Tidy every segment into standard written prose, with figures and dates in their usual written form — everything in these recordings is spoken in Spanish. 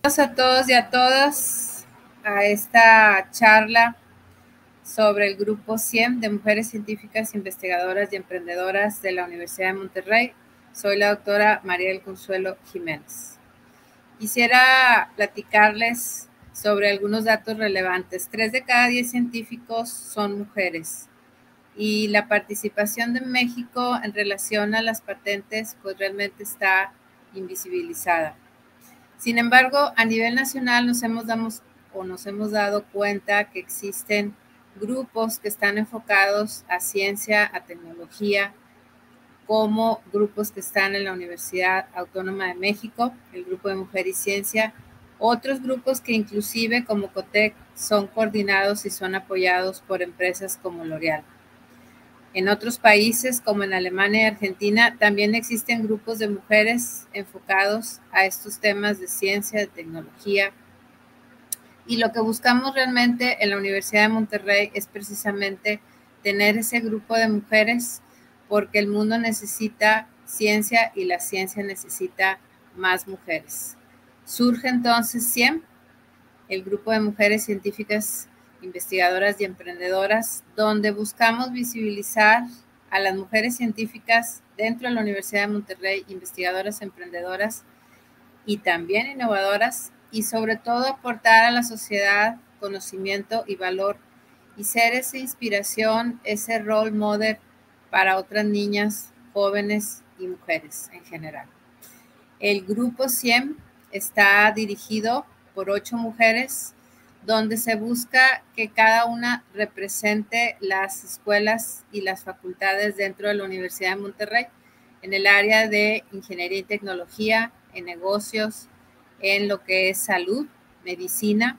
A todos y a todas a esta charla sobre el Grupo CIEM de Mujeres Científicas, Investigadoras y Emprendedoras de la Universidad de Monterrey. Soy la doctora María del Consuelo Jiménez. Quisiera platicarles sobre algunos datos relevantes. 3 de cada 10 científicos son mujeres y la participación de México en relación a las patentes pues realmente está invisibilizada. Sin embargo, a nivel nacional nos hemos dado cuenta que existen grupos que están enfocados a ciencia, a tecnología, como grupos que están en la Universidad Autónoma de México, el Grupo de Mujer y Ciencia, otros grupos que inclusive como COTEC son coordinados y son apoyados por empresas como L'Oréal. En otros países, como en Alemania y Argentina, también existen grupos de mujeres enfocados a estos temas de ciencia, de tecnología. Y lo que buscamos realmente en la Universidad de Monterrey es precisamente tener ese grupo de mujeres, porque el mundo necesita ciencia y la ciencia necesita más mujeres. Surge entonces CIEM, el Grupo de Mujeres Científicas, Investigadoras y Emprendedoras, donde buscamos visibilizar a las mujeres científicas dentro de la Universidad de Monterrey, investigadoras, emprendedoras y también innovadoras, y sobre todo aportar a la sociedad conocimiento y valor y ser esa inspiración, ese role model para otras niñas, jóvenes y mujeres en general. El Grupo CIEM está dirigido por 8 mujeres, donde se busca que cada una represente las escuelas y las facultades dentro de la Universidad de Monterrey, en el área de ingeniería y tecnología, en negocios, en lo que es salud, medicina,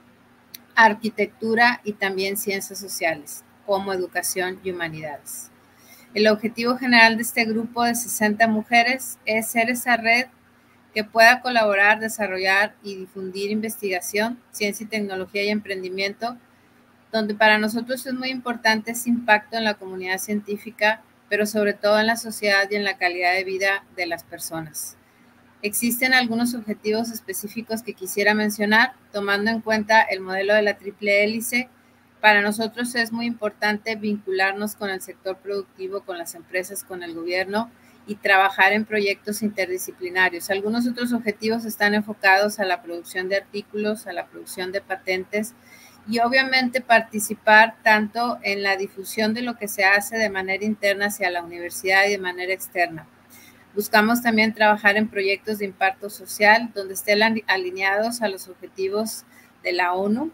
arquitectura y también ciencias sociales, como educación y humanidades. El objetivo general de este grupo de 60 mujeres es ser esa red que pueda colaborar, desarrollar y difundir investigación, ciencia y tecnología y emprendimiento, donde para nosotros es muy importante ese impacto en la comunidad científica, pero sobre todo en la sociedad y en la calidad de vida de las personas. Existen algunos objetivos específicos que quisiera mencionar, tomando en cuenta el modelo de la triple hélice. Para nosotros es muy importante vincularnos con el sector productivo, con las empresas, con el gobierno y trabajar en proyectos interdisciplinarios. Algunos otros objetivos están enfocados a la producción de artículos, a la producción de patentes y obviamente participar tanto en la difusión de lo que se hace de manera interna hacia la universidad y de manera externa. Buscamos también trabajar en proyectos de impacto social donde estén alineados a los objetivos de la ONU,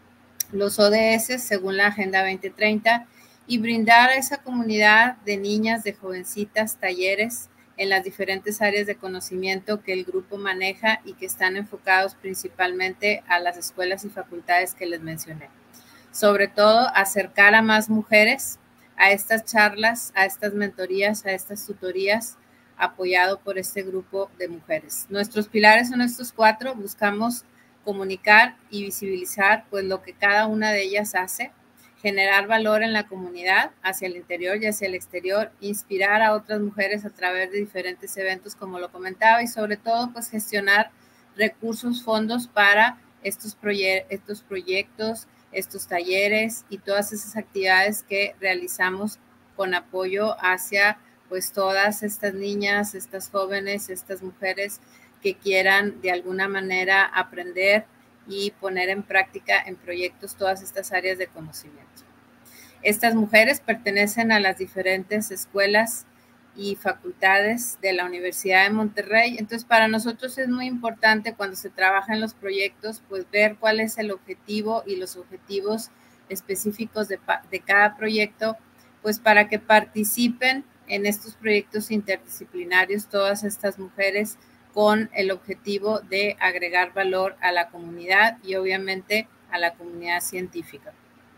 los ODS según la Agenda 2030, y brindar a esa comunidad de niñas, de jovencitas, talleres en las diferentes áreas de conocimiento que el grupo maneja y que están enfocados principalmente a las escuelas y facultades que les mencioné. Sobre todo, acercar a más mujeres a estas charlas, a estas mentorías, a estas tutorías, apoyado por este grupo de mujeres. Nuestros pilares son estos 4, buscamos comunicar y visibilizar pues lo que cada una de ellas hace, generar valor en la comunidad hacia el interior y hacia el exterior, inspirar a otras mujeres a través de diferentes eventos como lo comentaba y sobre todo pues gestionar recursos, fondos para estos proyectos, estos talleres y todas esas actividades que realizamos con apoyo hacia pues todas estas niñas, estas jóvenes, estas mujeres que quieran de alguna manera aprender y poner en práctica en proyectos todas estas áreas de conocimiento. Estas mujeres pertenecen a las diferentes escuelas y facultades de la Universidad de Monterrey. Entonces, para nosotros es muy importante cuando se trabaja en los proyectos, pues ver cuál es el objetivo y los objetivos específicos de cada proyecto, pues para que participen en estos proyectos interdisciplinarios todas estas mujeres con el objetivo de agregar valor a la comunidad y obviamente a la comunidad científica.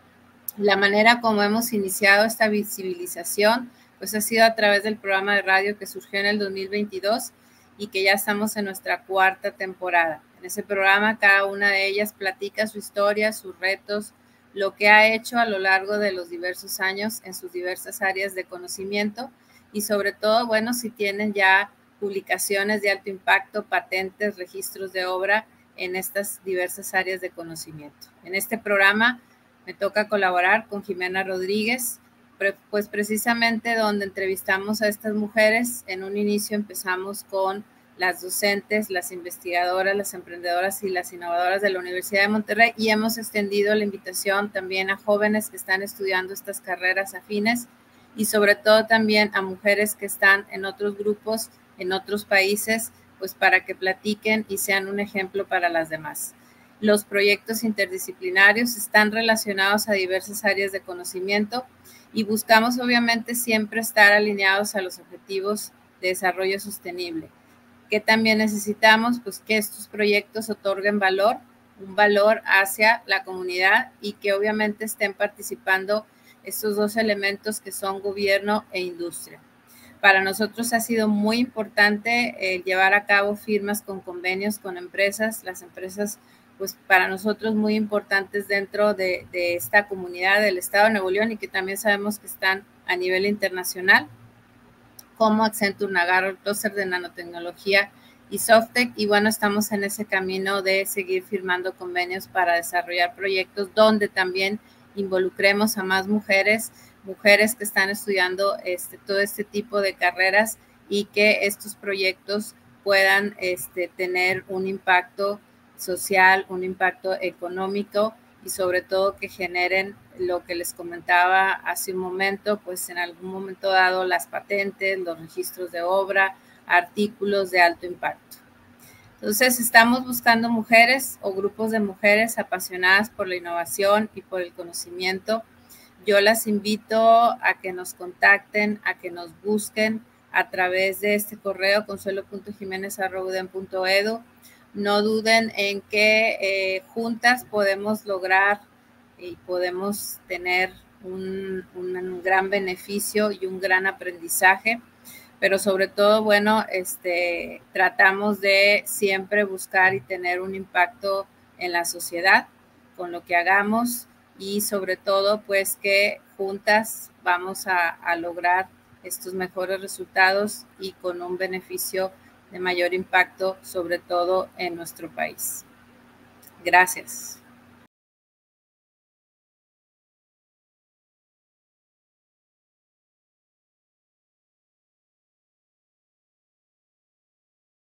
La manera como hemos iniciado esta visibilización pues ha sido a través del programa de radio que surgió en el 2022 y que ya estamos en nuestra 4ª temporada. En ese programa cada una de ellas platica su historia, sus retos, lo que ha hecho a lo largo de los diversos años en sus diversas áreas de conocimiento y sobre todo, bueno, si tienen ya publicaciones de alto impacto, patentes, registros de obra en estas diversas áreas de conocimiento. En este programa me toca colaborar con Jimena Rodríguez, pues precisamente donde entrevistamos a estas mujeres. En un inicio empezamos con las docentes, las investigadoras, las emprendedoras y las innovadoras de la Universidad de Monterrey, y hemos extendido la invitación también a jóvenes que están estudiando estas carreras afines y sobre todo también a mujeres que están en otros grupos, en otros países, pues para que platiquen y sean un ejemplo para las demás. Los proyectos interdisciplinarios están relacionados a diversas áreas de conocimiento y buscamos obviamente siempre estar alineados a los objetivos de desarrollo sostenible. ¿Qué también necesitamos? Pues que estos proyectos otorguen valor, un valor hacia la comunidad y que obviamente estén participando estos dos elementos que son gobierno e industria. Para nosotros ha sido muy importante llevar a cabo firmas con convenios con empresas, las empresas pues para nosotros muy importantes dentro de esta comunidad del Estado de Nuevo León y que también sabemos que están a nivel internacional, como Accenture, Nagarro, Cluster de Nanotecnología y Softec. Y bueno, estamos en ese camino de seguir firmando convenios para desarrollar proyectos donde también involucremos a más mujeres que están estudiando todo este tipo de carreras y que estos proyectos puedan tener un impacto social, un impacto económico y sobre todo que generen lo que les comentaba hace un momento, pues en algún momento dado las patentes, los registros de obra, artículos de alto impacto. Entonces, estamos buscando mujeres o grupos de mujeres apasionadas por la innovación y por el conocimiento. Yo las invito a que nos contacten, a que nos busquen a través de este correo consuelo.jimenez@udem.edu. No duden en que juntas podemos lograr y podemos tener un gran beneficio y un gran aprendizaje, pero sobre todo, bueno, tratamos de siempre buscar y tener un impacto en la sociedad con lo que hagamos y sobre todo, pues que juntas vamos a lograr estos mejores resultados y con un beneficio de mayor impacto, sobre todo en nuestro país. Gracias.